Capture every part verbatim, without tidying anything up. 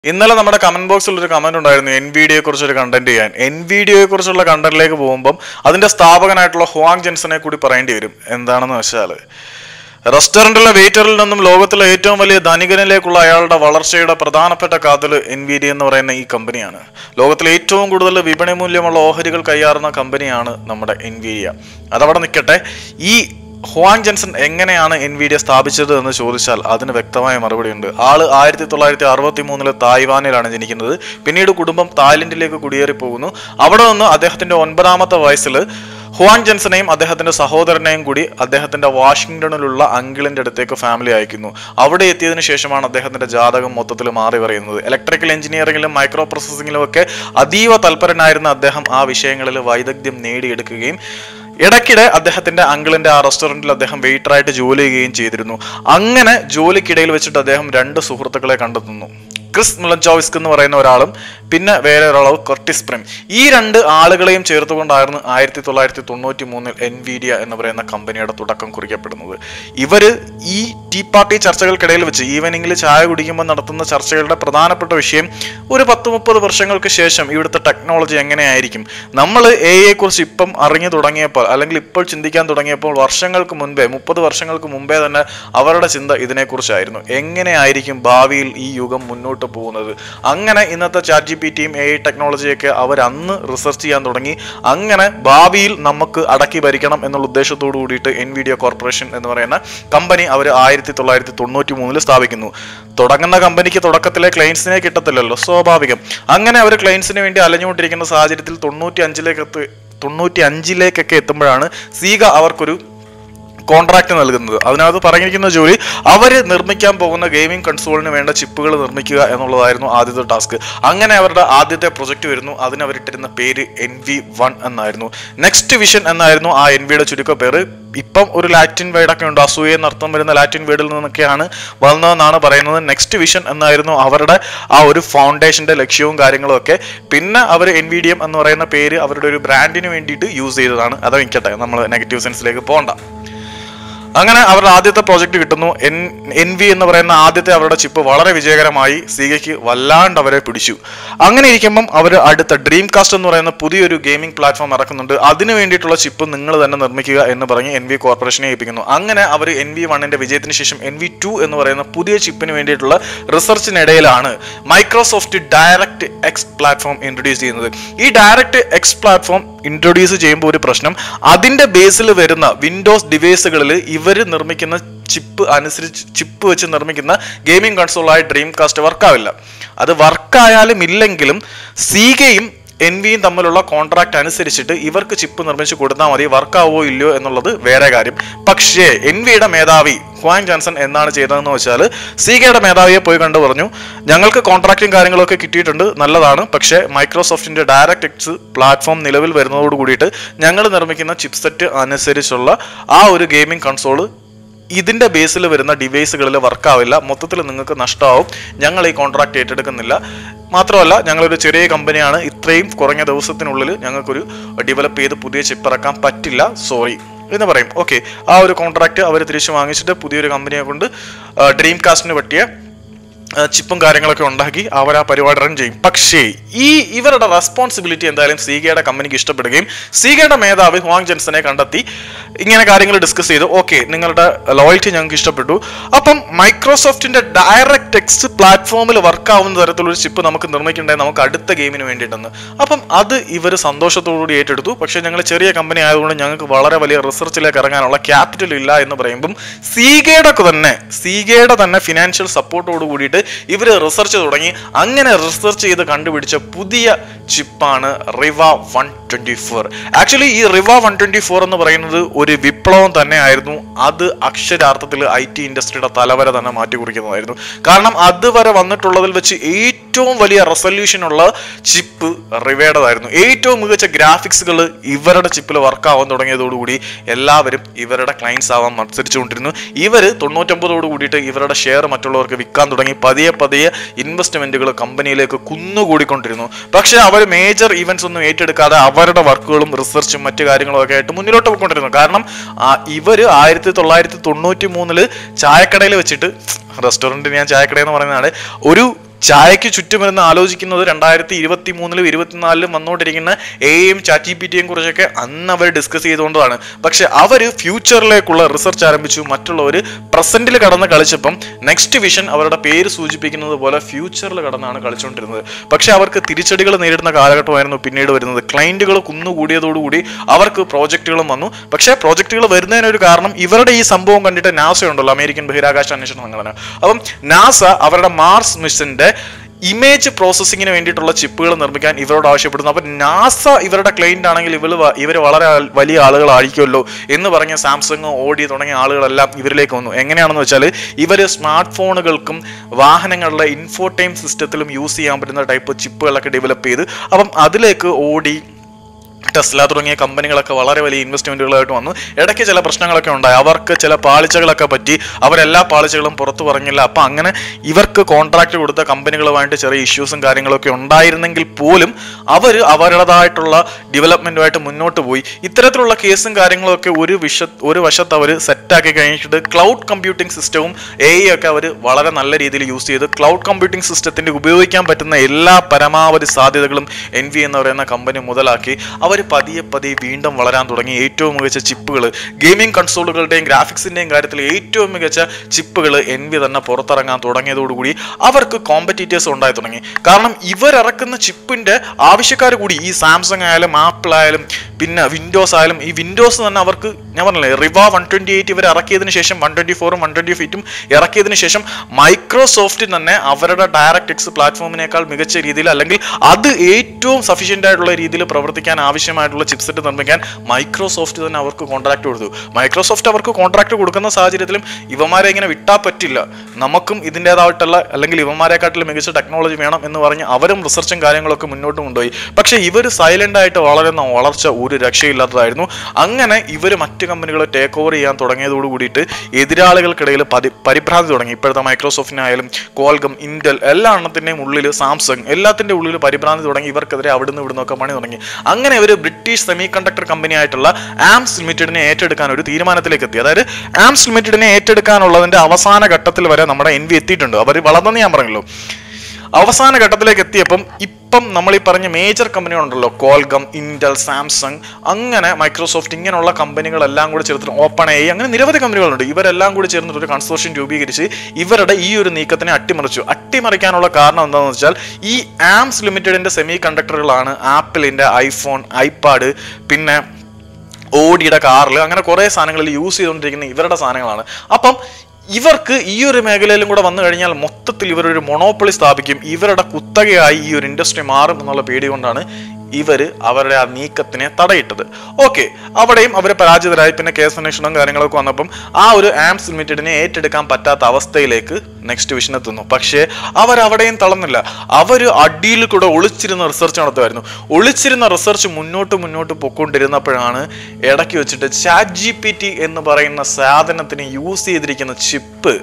ഇന്നലെ നമ്മുടെ കമന്റ് ബോക്സിൽ ഒരു കമന്റ് ഉണ്ടായിരുന്നു എൻവിഡിയെ കുറിച്ചൊരു കണ്ടന്റ് ചെയ്യാൻ. എൻവിഡിയെ കുറിച്ചുള്ള കണ്ടന്റിലേക്ക് പോകുമ്പം അതിന്റെ സ്ഥാപകനായിട്ടുള്ള ഹുവാങ് ജെൻസനെ കൂടി പറയേണ്ടി വരും. എന്താണെന്ന് വെച്ചാൽ റെസ്റ്റോറൻറ്റിലെ വെയിറ്ററിൽ നിന്നും ലോകത്തിലെ ഏറ്റവും വലിയ ധനികനിലേക്കുള്ള അയാളുടെ വളർച്ചയുടെ പ്രധാനപ്പെട്ട കാതൽ എൻവിഡിയ എന്ന് പറയുന്ന ഈ കമ്പനിയാണ്. ലോകത്തിലെ ഏറ്റവും കൂടുതൽ വിപണി മൂല്യമുള്ള ഓഹരികൾ കൈയാറുന്ന കമ്പനിയാണ് നമ്മുടെ എൻവിഡിയ. അതവിടെ നിൽക്കട്ടെ, ഈ ഹുവാങ് ജെൻസൺ എങ്ങനെയാണ് എൻവിഡിയ സ്ഥാപിച്ചത് എന്ന് ചോദിച്ചാൽ അതിന് വ്യക്തമായ മറുപടി ഉണ്ട്. ആള് ആയിരത്തി തൊള്ളായിരത്തി അറുപത്തി മൂന്നില് തായ്വാനിലാണ് ജനിക്കുന്നത്. പിന്നീട് കുടുംബം തായ്ലൻഡിലേക്ക് കുടിയേറി പോകുന്നു. അവിടെ നിന്ന് അദ്ദേഹത്തിന്റെ ഒൻപതാമത്തെ വയസ്സിൽ ഹുവാങ് ജെൻസനെയും അദ്ദേഹത്തിന്റെ സഹോദരനെയും കൂടി അദ്ദേഹത്തിന്റെ വാഷിംഗ്ടണിലുള്ള അങ്കിളിന്റെ അടുത്തേക്ക് ഫാമിലി അയക്കുന്നു. അവിടെ എത്തിയതിനു ശേഷമാണ് അദ്ദേഹത്തിന്റെ ജാതകം മൊത്തത്തിൽ മാറി പറയുന്നത്. ഇലക്ട്രിക്കൽ എഞ്ചിനീയറിംഗിലും മൈക്രോ പ്രോസസ്സിംഗിലും ഒക്കെ അതീവ തൽപരനായിരുന്ന അദ്ദേഹം ആ വിഷയങ്ങളിൽ വൈദഗ്ധ്യം നേടിയെടുക്കുകയും ഇടയ്ക്കിടെ അദ്ദേഹത്തിന്റെ അങ്കിളിന്റെ ആ റെസ്റ്റോറൻറ്റിൽ അദ്ദേഹം വെയിറ്ററായിട്ട് ജോലി ചെയ്യുകയും ചെയ്തിരുന്നു. അങ്ങനെ ജോലിക്കിടയിൽ വെച്ചിട്ട് അദ്ദേഹം രണ്ട് സുഹൃത്തുക്കളെ കണ്ടെത്തുന്നു. ക്രിസ് മിലഞ്ചോവിസ്ക് എന്ന് പറയുന്ന ഒരാളും പിന്നെ വേറെ ഒരാളും കർട്ടിസ് പ്രിം. ഈ രണ്ട് ആളുകളെയും ചേർത്തുകൊണ്ടായിരുന്നു ആയിരത്തി തൊള്ളായിരത്തി തൊണ്ണൂറ്റി മൂന്നിൽ എൻവിഡിയ എന്ന് പറയുന്ന കമ്പനിയുടെ തുടക്കം കുറിക്കപ്പെടുന്നത്. ഇവര് ഈ ടീ പാർട്ടി ചർച്ചകൾക്കിടയിൽ വെച്ച് ഈവനിങ്ങിൽ ചായ കുടിക്കുമ്പോൾ നടത്തുന്ന ചർച്ചകളുടെ പ്രധാനപ്പെട്ട വിഷയം ഒരു പത്ത് മുപ്പത് വർഷങ്ങൾക്ക് ശേഷം ഇവിടുത്തെ ടെക്നോളജി എങ്ങനെയായിരിക്കും. നമ്മൾ എ ഐയെ കുറിച്ച് ഇപ്പം അറിഞ്ഞു തുടങ്ങിയപ്പോൾ അല്ലെങ്കിൽ ഇപ്പോൾ ചിന്തിക്കാൻ തുടങ്ങിയപ്പോൾ വർഷങ്ങൾക്ക് മുൻപേ മുപ്പത് വർഷങ്ങൾക്ക് മുമ്പേ തന്നെ അവരുടെ ചിന്ത ഇതിനെക്കുറിച്ചായിരുന്നു. എങ്ങനെയായിരിക്കും ഭാവിയിൽ ഈ യുഗം മുന്നോട്ട് പോകുന്നത്. അങ്ങനെ ഇന്നത്തെ ചാറ്റ് ജി പി ടിയും എ ഐ ടെക്നോളജിയൊക്കെ അവർ അന്ന് റിസർച്ച് ചെയ്യാൻ തുടങ്ങി. അങ്ങനെ ഭാവിയിൽ നമുക്ക് അടക്കി ഭരിക്കണം എന്നുള്ള ഉദ്ദേശത്തോടു കൂടിയിട്ട് എൻവിഡിയ കോർപ്പറേഷൻ എന്ന് പറയുന്ന കമ്പനി അവർ ആയിരത്തി തൊള്ളായിരത്തി തൊണ്ണൂറ്റി മൂന്നിൽ സ്ഥാപിക്കുന്നു. തുടങ്ങുന്ന കമ്പനിക്ക് തുടക്കത്തിലെ ക്ലയൻസിനെ കിട്ടത്തില്ലല്ലോ, സ്വാഭാവികം. അങ്ങനെ അവർ ക്ലയൻസിന് വേണ്ടി അലഞ്ഞുകൊണ്ടിരിക്കുന്ന സാഹചര്യത്തിൽ തൊണ്ണൂറ്റി അഞ്ചിലേക്ക് എത്തി തൊണ്ണൂറ്റി അഞ്ചിലേക്കൊക്കെ എത്തുമ്പോഴാണ് സീഗ അവർക്കൊരു കോൺട്രാക്ട് നൽകുന്നത്. അതിനകത്ത് പറഞ്ഞിരിക്കുന്ന ജോലി അവർ നിർമ്മിക്കാൻ പോകുന്ന ഗെയിമിംഗ് കൺസോളിന് വേണ്ട ചിപ്പുകൾ നിർമ്മിക്കുക എന്നുള്ളതായിരുന്നു ആദ്യത്തെ ടാസ്ക്. അങ്ങനെ അവരുടെ ആദ്യത്തെ പ്രൊജക്ട് വരുന്നു. അതിന് അവരിട്ടിരുന്ന പേര് എൻ വി വൺ എന്നായിരുന്നു. നെക്സ്റ്റ് വിഷൻ എന്നായിരുന്നു ആ എൻ വിയുടെ ചുരുക്ക പേര്. ഇപ്പം ഒരു ലാറ്റിൻ വേർഡൊക്കെ ഉണ്ട്, അസൂയ എന്നർത്ഥം വരുന്ന ലാറ്റിൻ വേർഡിൽ നിന്നൊക്കെയാണ് വന്നതെന്നാണ് പറയുന്നത്. നെക്സ്റ്റ് വിഷൻ എന്നായിരുന്നു അവരുടെ ആ ഒരു ഫൗണ്ടേഷന്റെ ലക്ഷ്യവും കാര്യങ്ങളും ഒക്കെ. പിന്നെ അവർ എൻവിഡിയം എന്ന് പറയുന്ന പേര് അവരുടെ ഒരു ബ്രാൻഡിന് വേണ്ടിയിട്ട് യൂസ് ചെയ്തതാണ്. അത് നിൽക്കട്ടെ, നമ്മൾ നെഗറ്റീവ് സെൻസിലേക്ക് പോകണ്ട. അങ്ങനെ അവരുടെ ആദ്യത്തെ പ്രോജക്റ്റ് കിട്ടുന്നു. എൻ എൻ വി എന്ന് പറയുന്ന ആദ്യത്തെ അവരുടെ ചിപ്പ് വളരെ വിജയകരമായി. സീഗയ്ക്ക് വല്ലാണ്ട് അവരെ പിടിച്ചു. അങ്ങനെ ഇരിക്കുമ്പം അവർ അടുത്ത ഡ്രീം കാസ്റ്റ് എന്ന് പറയുന്ന പുതിയൊരു ഗെയിമിംഗ് പ്ലാറ്റ്ഫോം ഇറക്കുന്നുണ്ട്. അതിന് വേണ്ടിയിട്ടുള്ള ചിപ്പ് നിങ്ങൾ തന്നെ നിർമ്മിക്കുക എന്ന് പറഞ്ഞ് എൻ വി കോർപ്പറേഷനെ ഏൽപ്പിക്കുന്നു. അങ്ങനെ അവർ എൻ വി വണ്ണിന്റെ വിജയത്തിന് ശേഷം എൻ വി ടു എന്ന് പറയുന്ന പുതിയ ചിപ്പിന് വേണ്ടിയിട്ടുള്ള റിസർച്ചിനിടയിലാണ് Microsoft direct X platform introduce ചെയ്യുന്നത്. ഈ ഡയറക്റ്റ് എക്സ് പ്ലാറ്റ്ഫോം ഇൻട്രൊഡ്യൂസ് ചെയ്യുമ്പോൾ ഒരു പ്രശ്നം, അതിന്റെ ബേസിൽ വരുന്ന വിൻഡോസ് ഡിവൈസുകളിൽ ഇവർ നിർമ്മിക്കുന്ന ചിപ്പ് അനുസരിച്ച് ചിപ്പ് വെച്ച് നിർമ്മിക്കുന്ന ഗെയിമിംഗ് കൺസോളായ ഡ്രീം കാസ്റ്റ് വർക്കാവില്ല. അത് വർക്കായാലും ഇല്ലെങ്കിലും സീഗയും എൻ വിയും തമ്മിലുള്ള കോൺട്രാക്ട് അനുസരിച്ചിട്ട് ഇവർക്ക് ചിപ്പ് നിർമ്മിച്ച് കൊടുത്താൽ മതി. വർക്കാവോ ഇല്ലയോ എന്നുള്ളത് വേറെ കാര്യം. പക്ഷേ എൻ വിയുടെ മേധാവി ഹുവാങ് ജെൻസൺ എന്താണ് ചെയ്തതെന്ന് വെച്ചാൽ സീഗയുടെ മേധാവിയെ പോയി കണ്ടു പറഞ്ഞു, ഞങ്ങൾക്ക് കോൺട്രാക്റ്റും കാര്യങ്ങളൊക്കെ കിട്ടിയിട്ടുണ്ട്, നല്ലതാണ്. പക്ഷേ മൈക്രോസോഫ്റ്റിന്റെ ഡയറക്റ്റ് എക്സ് പ്ലാറ്റ്ഫോം നിലവിൽ വരുന്നതോട് കൂടിയിട്ട് ഞങ്ങൾ നിർമ്മിക്കുന്ന ചിപ്സെറ്റ് അനുസരിച്ചുള്ള ആ ഒരു ഗെയിമിംഗ് കൺസോള് ഇതിന്റെ ബേസിൽ വരുന്ന ഡിവൈസുകളിൽ വർക്കാവില്ല. മൊത്തത്തിൽ നിങ്ങൾക്ക് നഷ്ടമാവും. ഞങ്ങൾ ഈ കോൺട്രാക്ട് ഏറ്റെടുക്കുന്നില്ല. മാത്രമല്ല, ഞങ്ങളൊരു ചെറിയ കമ്പനിയാണ്. ഇത്രയും കുറഞ്ഞ ദിവസത്തിനുള്ളിൽ ഞങ്ങൾക്കൊരു ഡെവലപ്പ് ചെയ്ത് പുതിയ ചിപ്പ് ഇറക്കാൻ പറ്റില്ല, സോറി എന്ന് പറയും. ഓക്കെ, ആ ഒരു കോൺട്രാക്ട് അവർ തിരിച്ചു വാങ്ങിച്ചിട്ട് പുതിയൊരു കമ്പനിയെ കൊണ്ട് ഡ്രീം കാസ്റ്റിന് പറ്റിയ ചിപ്പും കാര്യങ്ങളൊക്കെ ഉണ്ടാക്കി അവർ ആ പരിപാടി റൺ ചെയ്യും. പക്ഷേ ഈ ഇവരുടെ റെസ്പോൺസിബിലിറ്റി എന്തായാലും സീഗയുടെ കമ്പനിക്ക് ഇഷ്ടപ്പെടുകയും സീഗയുടെ മേധാവി ഹുവാങ് ജെൻസനെ കണ്ടെത്തി ഇങ്ങനെ കാര്യങ്ങൾ ഡിസ്കസ് ചെയ്തു. ഓക്കെ, നിങ്ങളുടെ ലോയൽറ്റി ഞങ്ങൾക്ക് ഇഷ്ടപ്പെട്ടു. അപ്പം മൈക്രോസോഫ്റ്റിന്റെ ഡയറക്റ്റ് എക്സ് പ്ലാറ്റ്ഫോമിൽ വർക്കാവുന്ന തരത്തിലൊരു ചിപ്പ് നമുക്ക് നിർമ്മിക്കണ്ടേ നമുക്ക് അടുത്ത ഗെയിമിന് വേണ്ടിയിട്ടെന്ന്. അപ്പം അത് ഇവർ സന്തോഷത്തോടുകൂടി ഏറ്റെടുത്തു. പക്ഷേ ഞങ്ങൾ ചെറിയ കമ്പനി ആയതുകൊണ്ട് ഞങ്ങൾക്ക് വളരെ വലിയ റിസർച്ചിലേക്ക് ഇറങ്ങാനുള്ള ക്യാപിറ്റൽ ഇല്ല എന്ന് പറയുമ്പം സീഗയുടെ തന്നെ സീഗയുടെ തന്നെ ഫിനാൻഷ്യൽ സപ്പോർട്ടോട് കൂടിയിട്ട് ഇവർ റിസർച്ച് തുടങ്ങി. അങ്ങനെ റിസർച്ച് ചെയ്ത് കണ്ടുപിടിച്ച പുതിയ ചിപ്പാണ് Riva one twenty four. Actually ഈ റിവ വൺ ട്വന്റി ഫോർ എന്ന് പറയുന്നത് ഒരു വിപ്ലവം തന്നെ ആയിരുന്നു. അത് അക്ഷരാർത്ഥത്തിൽ ഐ ടി ഇൻഡസ്ട്രിയുടെ തലവര തന്നെ മാറ്റി കുറിക്കുന്നതായിരുന്നു. കാരണം അതുവരെ വന്നിട്ടുള്ളതിൽ വെച്ച് ഏറ്റവും വലിയ റെസൊല്യൂഷൻ ഉള്ള ചിപ്പ് റിവയുടേതായിരുന്നു. ഏറ്റവും മികച്ച ഗ്രാഫിക്സുകൾ ഇവരുടെ ചിപ്പിൽ വർക്കാവാൻ തുടങ്ങിയതോടുകൂടി എല്ലാവരും ഇവരുടെ ക്ലയൻസ് ആവാൻ മത്സരിച്ചുകൊണ്ടിരുന്നു. ഇവർ തൊണ്ണൂറ്റൊമ്പതോട് കൂടിയിട്ട് ഇവരുടെ ഷെയർ മറ്റുള്ളവർക്ക് വിൽക്കാൻ തുടങ്ങി. പതിയെ പതിയെ ഇൻവെസ്റ്റ്മെന്റുകൾ കമ്പനിയിലേക്ക് കുന്നുകൂടിക്കൊണ്ടിരുന്നു. പക്ഷെ അവർ മേജർ ഇവന്റ്സ് ഒന്നും ഏറ്റെടുക്കാതെ അവരുടെ വർക്കുകളും റിസർച്ചും മറ്റു കാര്യങ്ങളും ഒക്കെ ആയിട്ട് മുന്നിലോട്ട് പോയിക്കൊണ്ടിരുന്നു. കാരണം ഇവര് ആയിരത്തി തൊള്ളായിരത്തി തൊണ്ണൂറ്റി മൂന്നില് ചായക്കടയിൽ വെച്ചിട്ട്, റെസ്റ്റോറൻറ്റ് ഞാൻ ചായക്കട എന്ന് പറയുന്നതാണ്, ഒരു ചായക്ക് ചുറ്റുമിരുന്ന് ആലോചിക്കുന്നത് രണ്ടായിരത്തി ഇരുപത്തി മൂന്നിലും ഇരുപത്തിനാലിലും വന്നുകൊണ്ടിരിക്കുന്ന എ ഐയും ചാറ്റ് ജി പി ടിയും കുറിച്ചൊക്കെ അന്ന് അവർ ഡിസ്കസ് ചെയ്തുകൊണ്ടതാണ്. പക്ഷെ അവർ ഫ്യൂച്ചറിലേക്കുള്ള റിസർച്ച് ആരംഭിച്ചു. മറ്റുള്ളവർ പ്രസന്റിൽ കടന്ന് കളിച്ചപ്പം നെക്സ്റ്റ് വിഷൻ അവരുടെ പേര് സൂചിപ്പിക്കുന്നത് പോലെ ഫ്യൂച്ചറിൽ കടന്നാണ് കളിച്ചുകൊണ്ടിരുന്നത്. പക്ഷെ അവർക്ക് തിരിച്ചടികൾ നേരിടുന്ന കാലഘട്ടമായിരുന്നു പിന്നീട് വരുന്നത്. ക്ലയന്റുകൾ കുന്നുകൂടിയതോടുകൂടി അവർക്ക് പ്രോജക്റ്റുകളും വന്നു. പക്ഷേ പ്രോജക്റ്റുകൾ വരുന്നതിനൊരു കാരണം ഇവരുടെ ഈ സംഭവം കണ്ടിട്ട് നാസ ഉണ്ടല്ലോ, അമേരിക്കൻ ബഹിരാകാശ അന്വേഷണ സംഘടന. അപ്പം നാസ അവരുടെ മാർസ് മിഷന്റെ ഇമേജ് പ്രോസസ്സിങ്ങിന് വേണ്ടിയിട്ടുള്ള ചിപ്പുകൾ നിർമ്മിക്കാൻ ഇവരോട് ആവശ്യപ്പെടുന്നു. അപ്പം നാസ ഇവരുടെ ക്ലയന്റ് ആണെങ്കിൽ ഇവർ ഇവർ വളരെ വലിയ ആളുകളായിരിക്കുമല്ലോ എന്ന് പറഞ്ഞ സാംസങ്, ഓഡി തുടങ്ങിയ ആളുകളെല്ലാം ഇവരിലേക്ക് വന്നു. എങ്ങനെയാണെന്ന് വെച്ചാൽ ഇവർ സ്മാർട്ട് ഫോണുകൾക്കും വാഹനങ്ങളുടെ ഇൻഫോടൈം സിസ്റ്റത്തിലും യൂസ് ചെയ്യാൻ പറ്റുന്ന ടൈപ്പ് ചിപ്പുകളൊക്കെ ഡെവലപ്പ് ചെയ്ത് അപ്പം അതിലേക്ക് ഓഡി, ടെസ്ല തുടങ്ങിയ കമ്പനികളൊക്കെ വളരെ വലിയ ഇൻവെസ്റ്റ്മെന്റുകളായിട്ട് വന്നു. ഇടയ്ക്ക് ചില പ്രശ്നങ്ങളൊക്കെ ഉണ്ടായി. അവർക്ക് ചില പാളിച്ചകളൊക്കെ പറ്റി. അവരെല്ലാ പാളിച്ചകളും പുറത്തു പറഞ്ഞില്ല. അപ്പം അങ്ങനെ ഇവർക്ക് കോൺട്രാക്ട് കൊടുത്ത കമ്പനികളുമായിട്ട് ചെറിയ ഇഷ്യൂസും കാര്യങ്ങളൊക്കെ ഉണ്ടായിരുന്നെങ്കിൽ പോലും അവർ അവരുടേതായിട്ടുള്ള ഡെവലപ്മെന്റുമായിട്ട് മുന്നോട്ട് പോയി. ഇത്തരത്തിലുള്ള കേസും കാര്യങ്ങളൊക്കെ ഒരു വിഷ ഒരു വശത്ത് അവർ സെറ്റാക്കി കഴിഞ്ഞിട്ട് ക്ലൗഡ് കമ്പ്യൂട്ടിംഗ് സിസ്റ്റവും എ ഐ ഒക്കെ അവർ വളരെ നല്ല രീതിയിൽ യൂസ് ചെയ്ത് ക്ലൗഡ് കമ്പ്യൂട്ടിംഗ് സിസ്റ്റത്തിന്റെ ഉപയോഗിക്കാൻ പറ്റുന്ന എല്ലാ പരമാവധി സാധ്യതകളും എൻ വി എന്ന് പറയുന്ന കമ്പനി മുതലാക്കി അവർ പതിയെ പതിയെ വീണ്ടും വളരാൻ തുടങ്ങി. ഏറ്റവും മികച്ച ചിപ്പുകൾ, ഗെയിമിംഗ് കൺസോളുകളുടെയും ഗ്രാഫിക്സിന്റെയും കാര്യത്തിൽ ഏറ്റവും മികച്ച ചിപ്പുകൾ എൻ വി തന്നെ പുറത്തിറങ്ങാൻ തുടങ്ങിയതോടുകൂടി അവർക്ക് കോമ്പറ്റീറ്റേഴ്സ് ഉണ്ടായി തുടങ്ങി. കാരണം ഇവരിറക്കുന്ന ചിപ്പിന്റെ ആവശ്യക്കാർ കൂടി. ഈ സാംസങ് ആയാലും ആപ്പിൾ ആയാലും പിന്നെ വിൻഡോസ് ആയാലും, ഈ വിൻഡോസ് തന്നെ അവർക്ക് ഞാൻ പറഞ്ഞില്ലേ റിവ വൺ ട്വന്റി എയ്റ്റ് ഇവർ ഇറക്കിയതിന് ശേഷം വൺ ട്വന്റി ഫോറും വൺ ട്വന്റി എയ്റ്റും ഇറക്കിയതിന് ശേഷം മൈക്രോസോഫ്റ്റ് തന്നെ അവരുടെ ഡയറക്ട് എക്സ് പ്ലാറ്റ്ഫോമിനേക്കാൾ മികച്ച രീതിയിൽ അല്ലെങ്കിൽ അത് ഏറ്റവും സഫീഷ്യന്റ് ആയിട്ടുള്ള രീതിയിൽ പ്രവർത്തിക്കാൻ ആവശ്യമായിട്ടുള്ള ചിപ്സെറ്റ് നിർമ്മിക്കാൻ മൈക്രോസോഫ്റ്റ് തന്നെ അവർക്ക് കോൺട്രാക്ട് കൊടുത്തു. മൈക്രോസോഫ്റ്റ് അവർക്ക് കോൺട്രാക്ട് കൊടുക്കുന്ന സാഹചര്യത്തിലും ഇവന്മാരെ ഇങ്ങനെ വിട്ടാൽ പറ്റില്ല, നമുക്കും ഇതിൻ്റെതായിട്ടുള്ള അല്ലെങ്കിൽ ഇവന്മാരെക്കാട്ടിലും മികച്ച ടെക്നോളജി വേണം എന്ന് പറഞ്ഞ് അവരും റിസർച്ചും കാര്യങ്ങളൊക്കെ മുന്നോട്ട് കൊണ്ടുപോയി. പക്ഷെ ഇവർ സൈലന്റ് ആയിട്ട് വളരുന്ന വളർച്ച ഒരു രക്ഷയില്ലാത്തതായിരുന്നു. അങ്ങനെ ഇവർ മറ്റ് കമ്പനികളെ ടേക്ക് ഓവർ ചെയ്യാൻ തുടങ്ങിയതോട് കൂടിയിട്ട് എതിരാളികൾക്കിടയിൽ പതി പരിഭ്രാന്തി തുടങ്ങി. ഇപ്പോഴത്തെ മൈക്രോസോഫ്റ്റിനായാലും കോൾഗം, ഇന്റൽ എല്ലാ എണ്ണത്തിൻ്റെയും ഉള്ളിൽ, സാംസങ് എല്ലാത്തിൻ്റെ ഉള്ളിൽ പരിഭ്രാന്തി തുടങ്ങി. ഇവർക്കെതിരെ അവിടുന്ന് ഇവിടുന്നൊക്കെ പണി തുടങ്ങി. അങ്ങനെ ഒരു ബ്രിട്ടീഷ് സെമി കണ്ടക്ടർ കമ്പനി ആയിട്ടുള്ള ആംസ് ലിമിറ്റഡിനെ ഏറ്റെടുക്കാൻ ഒരു തീരുമാനത്തിലേക്ക് എത്തി. അതായത് ആംസ് ലിമിറ്റഡിനെ ഏറ്റെടുക്കാനുള്ളതിന്റെ അവസാന ഘട്ടത്തിൽ വരെ നമ്മുടെ എൻ വി എത്തിയിട്ടുണ്ട്. അവർ വളർന്നെന്ന് ഞാൻ പറഞ്ഞല്ലോ. അവസാന ഘട്ടത്തിലേക്ക് എത്തിയപ്പം ഇപ്പം നമ്മൾ ഈ പറഞ്ഞ മേജർ കമ്പനികളുണ്ടല്ലോ, കോൾഗം, ഇന്റൽ, സാംസങ്, അങ്ങനെ മൈക്രോസോഫ്റ്റ്, ഇങ്ങനെയുള്ള കമ്പനികളെല്ലാം കൂടി ചേർത്തിട്ട് ഓപ്പൺ എ ഐ, അങ്ങനെ നിരവധി കമ്പനികളുണ്ട്. ഇവരെല്ലാം കൂടി ചേർന്നിട്ട് ഒരു കൺസോർഷ്യം രൂപീകരിച്ച് ഇവരുടെ ഈ ഒരു നീക്കത്തിനെ അട്ടിമറിച്ചു. അട്ടിമറിക്കാനുള്ള കാരണം എന്താണെന്ന് വെച്ചാൽ ഈ ആംസ് ലിമിറ്റഡിന്റെ സെമി കണ്ടക്ടറുകളാണ് ആപ്പിളിന്റെ ഐഫോൺ, ഐപാഡ്, പിന്നെ ഓഡിയുടെ കാറിൽ, അങ്ങനെ കുറേ സാധനങ്ങളിൽ യൂസ് ചെയ്തുകൊണ്ടിരിക്കുന്ന ഇവരുടെ സാധനങ്ങളാണ്. അപ്പം ഇവർക്ക് ഈ ഒരു മേഖലയിലും കൂടെ വന്നു കഴിഞ്ഞാൽ മൊത്തത്തിൽ ഇവരൊരു മൊണോപ്പൊളി സ്ഥാപിക്കും, ഇവരുടെ കുത്തകയായി ഈ ഒരു ഇൻഡസ്ട്രി മാറും എന്നുള്ള പേടി കൊണ്ടാണ് ഇവർ അവരുടെ ആ നീക്കത്തിനെ തടയിട്ടത്. ഓക്കെ, അവിടെയും അവർ പരാജിതരായി. പിന്നെ കേസ് അന്വേഷണവും കാര്യങ്ങളൊക്കെ വന്നപ്പം ആ ഒരു ആംസ് ലിമിറ്റഡിനെ ഏറ്റെടുക്കാൻ പറ്റാത്ത അവസ്ഥയിലേക്ക് നെക്സ്റ്റ് വിഷൻ എത്തുന്നു. പക്ഷേ അവരവിടെയും തളർന്നില്ല. അവർ അടിയിൽ കൂടെ ഒളിച്ചിരുന്ന റിസർച്ച് നടത്തുമായിരുന്നു. ഒളിച്ചിരുന്ന റിസർച്ച് മുന്നോട്ട് മുന്നോട്ട് പൊക്കൊണ്ടിരുന്നപ്പോഴാണ് ഇടയ്ക്ക് വെച്ചിട്ട് ചാറ്റ് ജി പി ടി എന്ന് പറയുന്ന സാധനത്തിന് യൂസ് ചെയ്തിരിക്കുന്ന ചിപ്പ്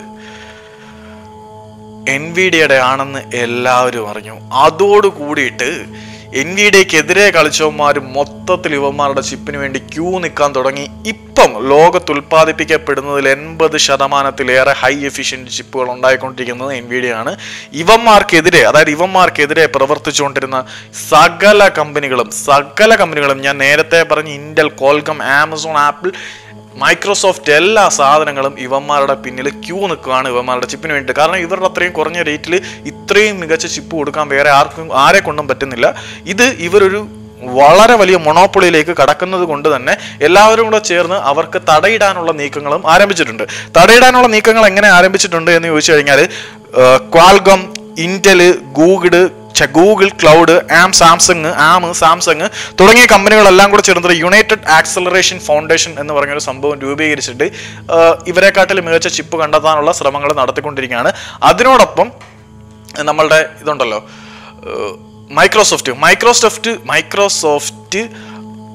എൻവിഡിയയുടെ ആണെന്ന് എല്ലാവരും അറിഞ്ഞു. അതോട് കൂടിയിട്ട് എൻവിഡിയക്കെതിരെ കളിച്ചവന്മാർ മൊത്തത്തിൽ ഇവന്മാരുടെ ചിപ്പിന് വേണ്ടി ക്യൂ നിൽക്കാൻ തുടങ്ങി. ഇപ്പം ലോകത്ത് ഉൽപ്പാദിപ്പിക്കപ്പെടുന്നതിൽ എൺപത് ശതമാനത്തിലേറെ ഹൈ എഫിഷ്യൻറ്റ് ചിപ്പുകൾ ഉണ്ടായിക്കൊണ്ടിരിക്കുന്നത് എൻവിഡിയാണ്. ഇവന്മാർക്കെതിരെ, അതായത് ഇവന്മാർക്കെതിരെ പ്രവർത്തിച്ചുകൊണ്ടിരുന്ന സകല കമ്പനികളും സകല കമ്പനികളും ഞാൻ നേരത്തെ പറഞ്ഞ Intel, Qualcomm, Amazon, Apple, Microsoft, എല്ലാ സാധനങ്ങളും ഇവന്മാരുടെ പിന്നിൽ ക്യൂ നിൽക്കുകയാണ് ഇവന്മാരുടെ ചിപ്പിന് വേണ്ടി. കാരണം ഇവരുടെ അത്രയും കുറഞ്ഞ റേറ്റിൽ ഇത്രയും മികച്ച ചിപ്പ് കൊടുക്കാൻ വേറെ ആർക്കും ആരെ കൊണ്ടും പറ്റുന്നില്ല. ഇത് ഇവരൊരു വളരെ വലിയ മൊണോപ്പൊളിയിലേക്ക് കടക്കുന്നത് കൊണ്ട് തന്നെ എല്ലാവരും കൂടെ ചേർന്ന് അവർക്ക് തടയിടാനുള്ള നീക്കങ്ങളും ആരംഭിച്ചിട്ടുണ്ട്. തടയിടാനുള്ള നീക്കങ്ങൾ എങ്ങനെ ആരംഭിച്ചിട്ടുണ്ട് എന്ന് ചോദിച്ചു കഴിഞ്ഞാൽ Qualcomm, Intel, Google, Google cloud, ARM Samsung ARM Samsung തുടങ്ങിയ കമ്പനികളെല്ലാം കൂടെ ചേർന്നിട്ട് യുണൈറ്റഡ് ആക്സലറേഷൻ ഫൗണ്ടേഷൻ എന്ന് പറഞ്ഞൊരു സംഭവം രൂപീകരിച്ചിട്ട് ഇവരെക്കാട്ടിൽ മികച്ച ചിപ്പ് കണ്ടെത്താനുള്ള ശ്രമങ്ങൾ നടത്തിക്കൊണ്ടിരിക്കുകയാണ്. അതിനോടൊപ്പം നമ്മളുടെ ഇതുണ്ടല്ലോ, Microsoft Microsoft Microsoft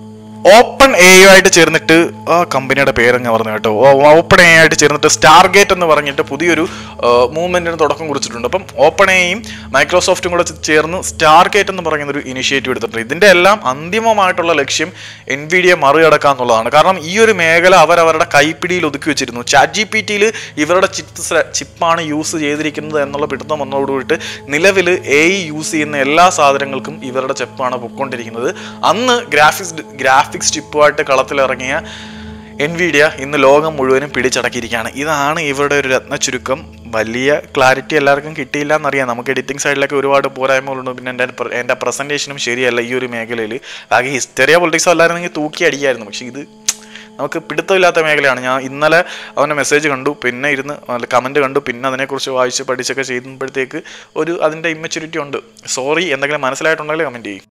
open A ആയിട്ട് ചേർന്നിട്ട് ആ കമ്പനിയുടെ പേരങ്ങ് പറഞ്ഞു കേട്ടോ, ഓപ്പൺ എ ആയിട്ട് ചേർന്നിട്ട് സ്റ്റാർ ഗേറ്റ് എന്ന് പറഞ്ഞിട്ട് പുതിയൊരു മൂവ്മെന്റിന് തുടക്കം കുറിച്ചിട്ടുണ്ട്. അപ്പം ഓപ്പൺ എയും മൈക്രോസോഫ്റ്റും കൂടെ ചേർന്ന് സ്റ്റാർ ഗേറ്റ് എന്ന് പറയുന്ന ഒരു ഇനിഷ്യേറ്റീവ് എടുത്തിട്ടുണ്ട്. ഇതിന്റെ എല്ലാം അന്തിമമായിട്ടുള്ള ലക്ഷ്യം എൻവിഡിയ മറികടക്കുക എന്നുള്ളതാണ്. കാരണം ഈ ഒരു മേഖല അവരവരുടെ കൈപ്പിടിയിൽ ഒതുക്കി വെച്ചിരുന്നു. ചാറ്റ് ജി പി ടിയിൽ ഇവരുടെ ചിപ്പ് ചിപ്പാണ് യൂസ് ചെയ്തിരിക്കുന്നത് എന്നുള്ള പിടുത്തം വന്നതോടുകൂടിയിട്ട് നിലവിൽ എ ഐ യൂസ് ചെയ്യുന്ന എല്ലാ സാധനങ്ങൾക്കും ഇവരുടെ ചിപ്പാണ് പൊയ്ക്കൊണ്ടിരിക്കുന്നത്. അന്ന് ഗ്രാഫിക്സ് ഗ്രാഫിക്സ് ചിപ്പുമായിട്ട് കളത്തിലിറങ്ങിയ എൻവിഡിയ ഇന്ന് ലോകം മുഴുവനും പിടിച്ചടക്കിയിരിക്കുകയാണ്. ഇതാണ് ഇവരുടെ ഒരു രത്ന ചുരുക്കം. വലിയ ക്ലാരിറ്റി എല്ലാവർക്കും കിട്ടിയില്ല എന്നറിയാം. നമുക്ക് എഡിറ്റിംഗ് സൈഡിലൊക്കെ ഒരുപാട് പോരായ്മകളുണ്ട്. പിന്നെ എൻ്റെ എൻ്റെ പ്രസൻറ്റേഷനും ശരിയല്ല ഈ ഒരു മേഖലയിൽ. ആകെ ഹിസ്റ്ററിയോ പൊളിറ്റിക്സോ അല്ലായിരുന്നെങ്കിൽ തൂക്കി അടിക്കായിരുന്നു. പക്ഷേ ഇത് നമുക്ക് പിടുത്തമില്ലാത്ത മേഖലയാണ്. ഞാൻ ഇന്നലെ അവൻ്റെ മെസ്സേജ് കണ്ടു, പിന്നെ ഇരുന്ന് കമൻറ്റ് കണ്ടു, പിന്നെ അതിനെക്കുറിച്ച് വായിച്ച് പഠിച്ചൊക്കെ ചെയ്യുമ്പോഴത്തേക്ക് ഒരു അതിൻ്റെ ഇമ്മച്യൂരിറ്റി ഉണ്ട്. സോറി, എന്തെങ്കിലും മനസ്സിലായിട്ടുണ്ടെങ്കിൽ കമൻറ്റ് ചെയ്യും.